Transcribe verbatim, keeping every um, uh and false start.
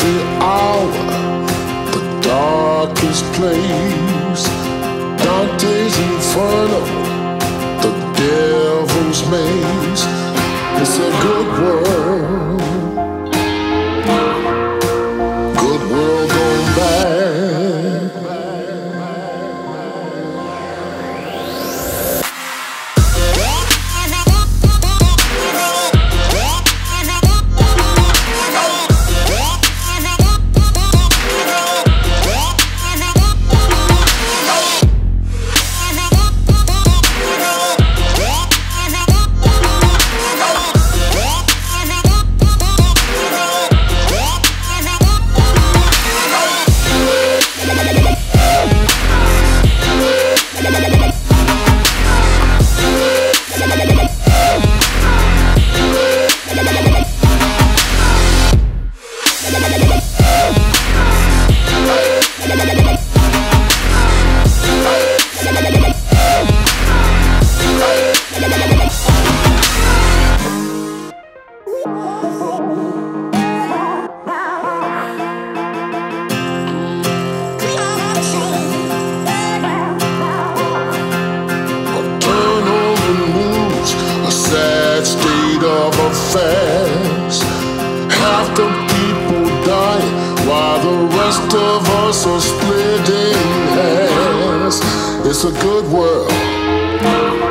the hour, the darkest place. Dante's Inferno, the devil's maze. It's a good world, good world gone bad. Half the people dying while the rest of us are splitting hairs. It's a good world.